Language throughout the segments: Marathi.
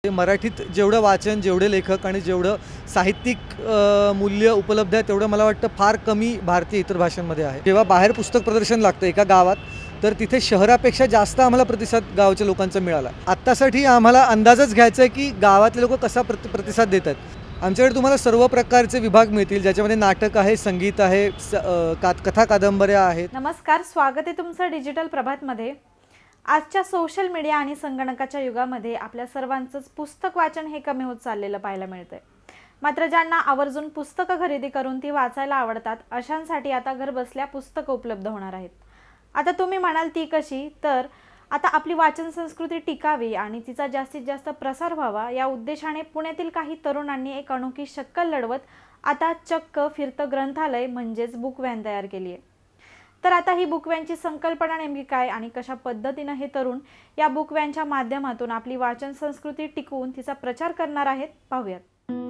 मराठीत जेवढं वाचन, जेवढे लेखक आणि जेवढं साहित्यिक मूल्य उपलब्ध आहे तेवढं मला वाटतं फार कमी भारतीय इतर भाषांमध्ये आहे. जेव्हा बाहेर पुस्तक प्रदर्शन लागतं एका गावात, तर तिथे शहरापेक्षा जास्त आम्हाला प्रतिसाद गावाच्या लोकांचा मिळाला. आत्तासाठी आम्हाला अंदाजच घ्यायचा आहे की गावातले लोक कसा प्रतिसाद देतात. आमच्याकडे तुम्हाला सर्व प्रकारचे विभाग मिळतील, ज्याच्यामध्ये नाटक आहे, संगीत आहे, कथा कादंबऱ्या आहेत. नमस्कार, स्वागत आहे तुमचं डिजिटल प्रभातमध्ये. आजच्या सोशल मीडिया आणि संगणकाच्या युगामध्ये आपल्या सर्वांचंच पुस्तक वाचन हे कमी होत चाललेलं पाहायला मिळतंय. मात्र ज्यांना आवर्जून पुस्तकं खरेदी करून ती वाचायला आवडतात अशांसाठी आता घर बसल्या पुस्तकं उपलब्ध होणार आहेत. आता तुम्ही म्हणाल ती कशी, तर आता आपली वाचन संस्कृती टिकावी आणि तिचा जास्तीत जास्त प्रसार व्हावा या उद्देशाने पुण्यातील काही तरुणांनी एक अनोखी शक्कल लढवत आता चक्क फिरतं ग्रंथालय म्हणजेच बुक व्हॅन तयार केली आहे. तर आता ही बुक व्हॅनची संकल्पना नेमकी काय आणि कशा पद्धतीनं हे तरुण या बुक व्हॅनच्या माध्यमातून आपली वाचन संस्कृती टिकवून तिचा प्रचार करणार आहेत, पाहूयात.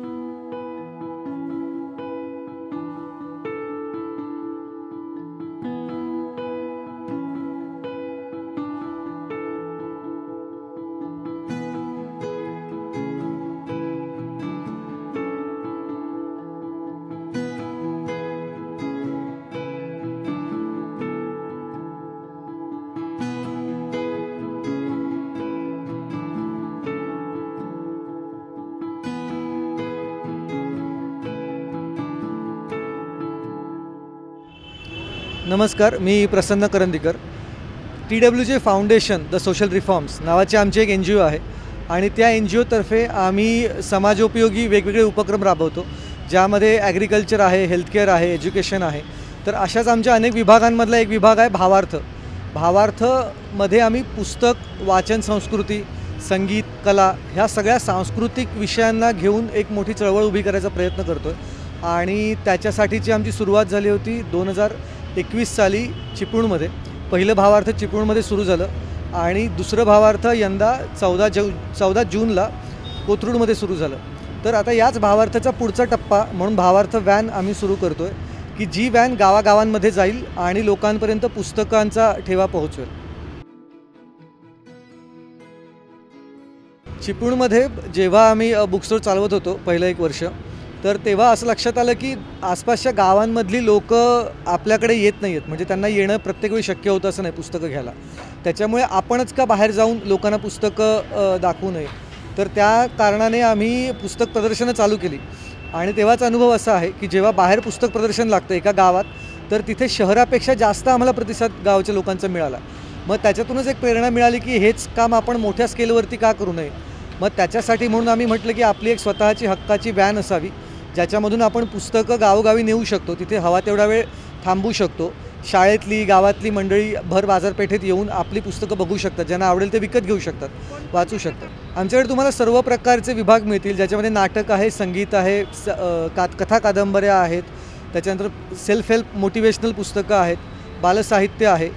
नमस्कार, मी Prasanna Karandikar. TWJ foundation the social reforms नावाची आमची एक NGO आहे आणि त्या NGOतर्फे आम्ही समाजोपयोगी वेगवेगळे उपक्रम राबवतो, ज्यामध्ये ॲग्रिकल्चर आहे, हेल्थकेअर आहे, एज्युकेशन आहे. तर अशाच आमच्या अनेक विभागांमधला एक विभाग आहे भावार्थ. भावार्थमध्ये आम्ही पुस्तक, वाचन संस्कृती, संगीत, कला ह्या सगळ्या सांस्कृतिक विषयांना घेऊन एक मोठी चळवळ उभी करायचा प्रयत्न करतो आहे. आणि त्याच्यासाठीची आमची सुरुवात झाली होती 2021 साली चिपळूणमध्ये. पहिलं भावार्थ चिपळूणमध्ये सुरू झालं आणि दुसरं भावार्थ यंदा 14 जूनला कोथरूडमध्ये सुरू झालं. तर आता याच भावार्थाचा पुढचा टप्पा म्हणून भावार्थ व्हॅन आम्ही सुरू करतो आहे, की जी व्हॅन गावागावांमध्ये जाईल आणि लोकांपर्यंत पुस्तकांचा ठेवा पोहोचवेल. चिपळूणमध्ये जेव्हा आम्ही बुकस्टोर चालवत होतो पहिलं 1 वर्ष, तर तेव्हा असं लक्षात आलं की आसपासच्या गावांमधली लोकं आपल्याकडे येत नाही आहेत. म्हणजे त्यांना येणं प्रत्येक वेळी शक्य होतं असं नाही पुस्तकं घ्यायला. त्याच्यामुळे आपणच का बाहेर जाऊन लोकांना पुस्तकं दाखवू नये, तर त्या कारणाने आम्ही पुस्तक प्रदर्शनं चालू केली. आणि तेव्हाच अनुभव असा आहे की जेव्हा बाहेर पुस्तक प्रदर्शन लागतं एका गावात, तर तिथे शहरापेक्षा जास्त आम्हाला प्रतिसाद गावाच्या लोकांचा मिळाला. मग त्याच्यातूनच एक प्रेरणा मिळाली की हेच काम आपण मोठ्या स्केलवरती का करू नये. मग त्याच्यासाठी म्हणून आम्ही म्हटलं की आपली एक स्वतःची हक्काची व्हॅन असावी, ज्याच्यामधून आपण पुस्तकं गावोगावी नेऊ शकतो, तिथे हवा तेवढा वेळ थांबू शकतो. शाळेतली, गावातली मंडळी भर बाजारपेठेत येऊन आपली पुस्तकं बघू शकतात, ज्यांना आवडेल ते विकत घेऊ शकतात, वाचू शकतात. आमच्याकडे तुम्हाला सर्व प्रकारचे विभाग मिळतील, ज्याच्यामध्ये नाटक आहे, संगीत आहे, कथा कादंबऱ्या आहेत, त्याच्यानंतर सेल्फ हेल्प मोटिवेशनल पुस्तकं आहेत, बालसाहित्य आहे,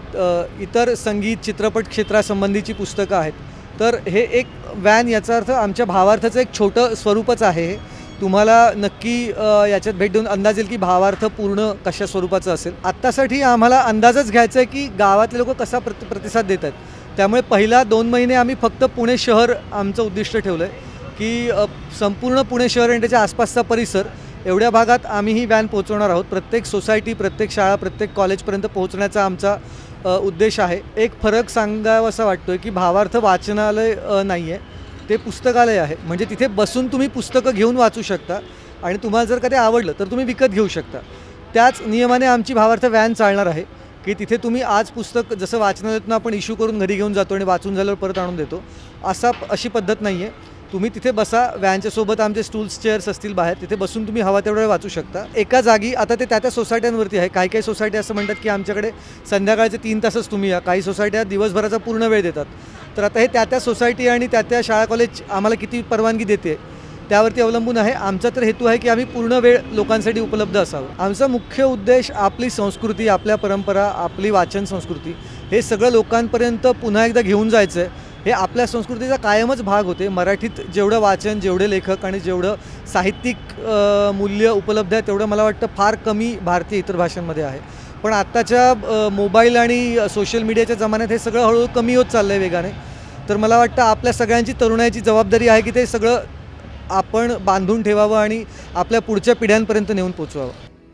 इतर संगीत, चित्रपट क्षेत्रासंबंधीची पुस्तकं आहेत. तर हे एक व्हॅन, याचा अर्थ आमच्या भावार्थाचं एक छोटं स्वरूपच आहे हे. तुम्हाला नक्की याच्यात भेट देऊन अंदाज येईल की भावार्थ पूर्ण कशा स्वरूपाचं असेल. आत्तासाठी आम्हाला अंदाजच घ्यायचा आहे की गावातले लोक कसा प्रतिसाद देतात. त्यामुळे पहिला 2 महिने आम्ही फक्त पुणे शहर आमचं उद्दिष्ट ठेवलं आहे की संपूर्ण पुणे शहर आणि त्याच्या आसपासचा परिसर एवढ्या भागात आम्ही ही व्हॅन पोहोचवणार आहोत. प्रत्येक सोसायटी, प्रत्येक शाळा, प्रत्येक कॉलेजपर्यंत पोहोचण्याचा आमचा उद्देश आहे. एक फरक सांगावा असा वाटतो आहे की भावार्थ वाचनालय नाही आहे, ते पुस्तकालय आहे. म्हणजे तिथे बसून तुम्ही पुस्तकं घेऊन वाचू शकता आणि तुम्हाला जर का ते आवडलं तर तुम्ही विकत घेऊ शकता. त्याच नियमाने आमची भावार्थ व्हॅन चालणार आहे की तिथे तुम्ही आज पुस्तक जसं वाचनालयातून आपण इश्यू करून घरी घेऊन जातो आणि वाचून झाल्यावर परत आणून देतो, अशी पद्धत नाही आहे. तुम्ही तिथे बसा, व्हॅनच्या सोबत आमचे स्टूल्स, चेअर्स असतील बाहेर, तिथे बसून तुम्ही हवा तेवढा वेळ वाचू शकता एका जागी. आता ते त्या सोसायट्यांवरती आहे. काही सोसायटी असं म्हणतात की आमच्याकडे संध्याकाळचे 3 तासच तुम्ही या. काही सोसायट्या दिवसभराचा पूर्ण वेळ देतात. तर आता हे त्या सोसायटी आणि त्या शाळा कॉलेज आम्हाला किती परवानगी देते त्यावरती अवलंबून आहे. आमचा तर हेतू आहे की आम्ही पूर्ण वेळ लोकांसाठी उपलब्ध असावं. आमचा मुख्य उद्देश आपली संस्कृती, आपल्या परंपरा, आपली वाचन संस्कृती हे सगळं लोकांपर्यंत पुन्हा एकदा घेऊन जायचं आहे. हे आपल्या संस्कृतीचा कायमच भाग होते. मराठीत जेवढं वाचन, जेवढे लेखक आणि जेवढं साहित्यिक मूल्य उपलब्ध आहे तेवढं मला वाटतं फार कमी भारतीय इतर भाषांमध्ये आहे. पण आत्ताच्या मोबाईल आणि सोशल मीडियाच्या जमान्यात हे सगळं हळूहळू कमी होत चाललं आहे वेगाने. तर मला वाटतं आपल्या सगळ्यांची तरुणाईची जबाबदारी आहे की ते सगळं आपण बांधून ठेवावं आणि आपल्या पुढच्या पिढ्यांपर्यंत नेऊन पोचवावं.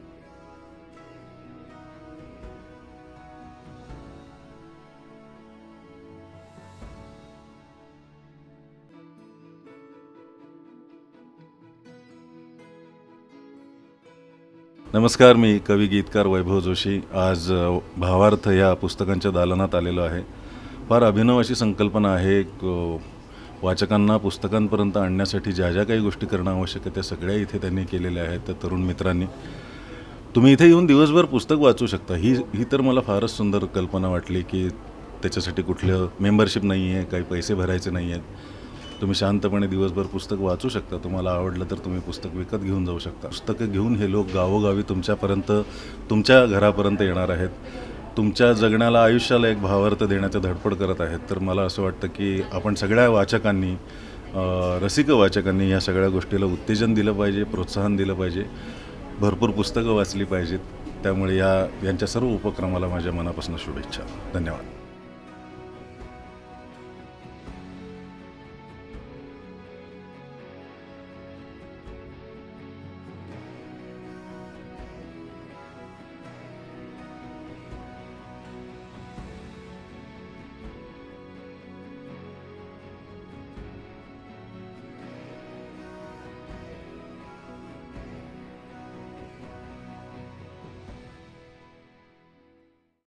नमस्कार, मी कवी गीतकार वैभव जोशी आज भावार्थ या पुस्तकांच्या दालनात आलेलो आहे. फार अभिनव अशी संकल्पना आहे. वाचकांना पुस्तकांपर्यंत आणण्यासाठी ज्या ज्या काही गोष्टी करणं आवश्यक आहे त्या सगळ्या इथे त्यांनी केलेल्या आहेत. त्या तरुण मित्रांनी तुम्ही इथे येऊन दिवसभर पुस्तक वाचू शकता. ही तर मला फारच सुंदर कल्पना वाटली की त्याच्यासाठी कुठलं मेंबरशिप नाही आहे, काही पैसे भरायचे नाही आहेत. तुम्ही शांतपणे दिवसभर पुस्तक वाचू शकता. तुम्हाला आवडलं तर तुम्ही पुस्तक विकत घेऊन जाऊ शकता. पुस्तकं घेऊन हे लोक गावोगावी तुमच्यापर्यंत, तुमच्या घरापर्यंत येणार आहेत. तुमच्या जगण्याला, आयुष्याला एक भावार्थ देण्याचा धडपड करत आहेत. तर मला असं वाटतं की आपण सगळ्या वाचकांनी, रसिक वाचकांनी या सगळ्या गोष्टीला उत्तेजन दिलं पाहिजे, प्रोत्साहन दिलं पाहिजे, भरपूर पुस्तकं वाचली पाहिजेत. त्यामुळे यांच्या सर्व उपक्रमाला माझ्या मनापासून शुभेच्छा. धन्यवाद.